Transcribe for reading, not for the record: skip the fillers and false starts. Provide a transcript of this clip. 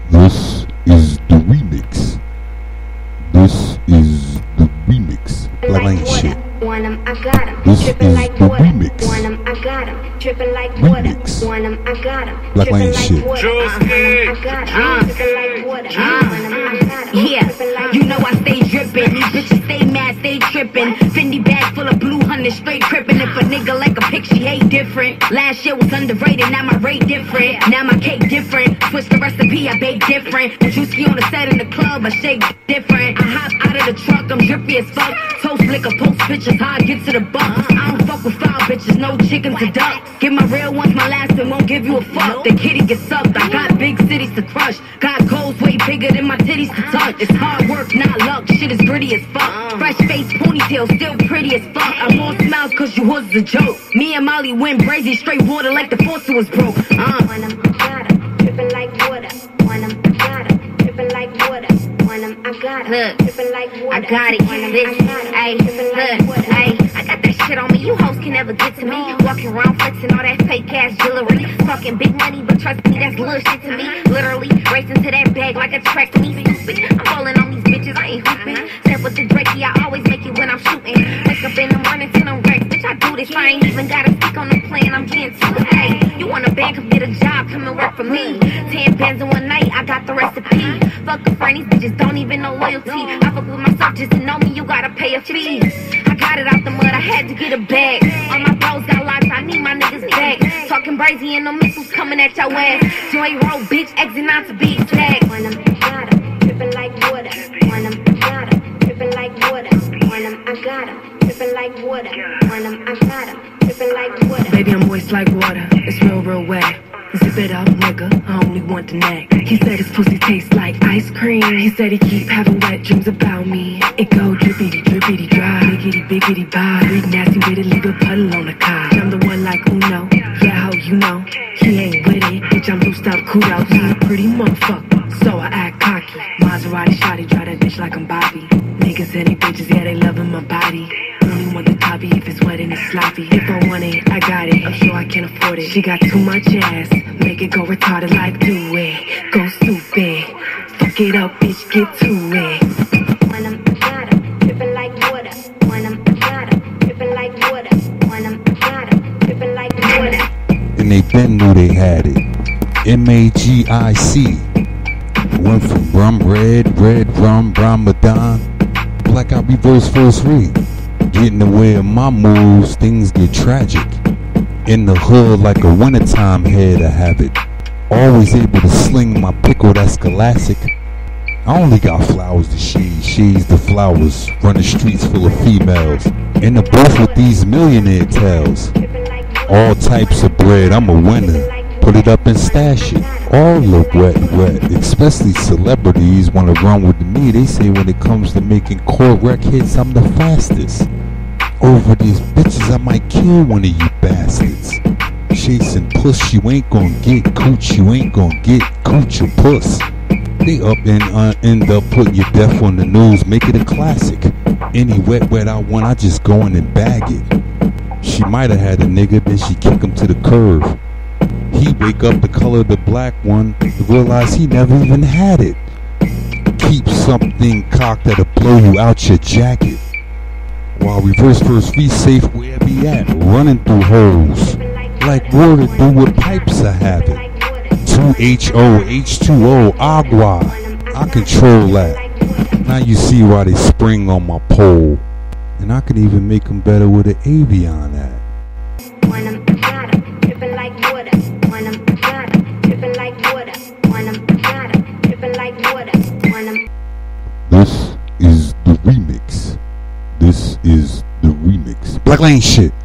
This is the remix. This is the remix. Black Lane shit. This is the remix. Remix. Black Lane shit. Yeah, you know I stay drippin'. These bitches stay mad, stay trippin'. Fendi bag full of blue hundred straight crippin'. If a nigga like a pic, she hate different. Last year was underrated, now my rate different. Now my cake different. Twist the recipe, I bake different. Juicy on the set in the club, I shake different. I hop out of the truck, I'm drippy as fuck. Toast liquor, post pictures, how I get to the bucks. I don't fuck with foul bitches, no chickens or ducks. Give my real ones my last and won't give you a fuck. The kitty gets sucked, I got big cities to crush. Got goals way bigger than my titties to touch. It's hard work, not luck, shit is gritty as fuck. Fresh face, ponytail, still pretty as fuck. I'm all smiles cause you was a joke. Me and Molly went crazy, straight water like the faucet was broke. When I'm got 'em, drippin' like water. When I'm got 'em, drippin' like water. When I'm got 'em, Look, drippin' like water. I got it, this, ayy, look, ayy, I got that shit on me, you hoes can never get to me. Walking around flexing all that fake ass jewelry. Talking big money, but trust me, that's little shit to me. Literally, racing to that bag like a track me. Stupid, I'm rolling on these bitches, I ain't hooping. Step with the Drakey, I always make it when I'm shooting. Wake up in the morning to them wrecks, bitch, I do this. I ain't even gotta stick on the plan, I'm getting to it. Hey, you want a band, come get a job, come and work for me. 10 bands in one night, I got the recipe. Fuck a friend, these bitches don't even know loyalty. I fuck with myself just to know me, you gotta pay a fee. I got it out the mud, I had to get a bag. All my bros got locks, I need my niggas back. Talking brazy and no missiles coming at your ass. Joy roll, bitch, exit not to be exact. When I'm got 'em, drippin' like water. When I'm got 'em, drippin' like water. When I'm got 'em, drippin' like water. When I'm got 'em, drippin' like water. Baby, I'm moist like water. It's real wet. Zip it up, nigga. I only want the neck. He said his pussy tastes like ice cream. He said he keep having wet dreams about me. It go drippity dry, biggity bye. Big nasty with it, leave a puddle on the car. I'm the one like Uno. Yeah, how you know? He ain't with it. Bitch, I'm loosed up, kudos. He's a pretty motherfucker, so I act cocky. Maserati shawty, drive that bitch like I'm Bobby. Niggas and they bitches, yeah, they loving my body. Only want the toppy if it's wet and it's sloppy. If I want it, I got it. I'm sure I can afford it. She got too much ass, make it go retarded like do it. Go stupid, fuck it up, bitch, get to it. When I'm got 'em, drippin' like water. When I'm got 'em, drippin' like water. When I'm got 'em, drippin' like water. And they been knew they had it. MAGIC. Went from rum, red rum, Ramadan. Blackout reverse first read. Getting away of my moves, things get tragic. In the hood like a wintertime head, I have it. Always able to sling my pickle, that's scholastic. I only got flowers to she's the flowers. Run the streets full of females. In the booth with these millionaire tales. All types of bread, I'm a winner. Put it up and stash it. All look wet, especially celebrities wanna run with me. They say when it comes to making correct hits, I'm the fastest. Over these bitches, I might kill one of you bastards. Chasing puss, you ain't gon' get cooch, you ain't gon' get cooch or puss. They up and end up putting your death on the news, make it a classic. Any wet I want, I just go in and bag it. She might have had a nigga, then she kick him to the curb. He wake up the color of the black one, to realize he never even had it. Keep something cocked that'll blow you out your jacket. While reverse first feet safe where I be at, running through holes. Like water through with pipes I have it. 2HO, H2O, agua. I control that. Now you see why they spring on my pole. And I can even make them better with an Avion at. When I'm got 'em, drippin' like water. When I'm got 'em, drippin' like water. When I'm got 'em, drippin' like water. When I'm. This is the remix. This is the remix. Black Lane shit.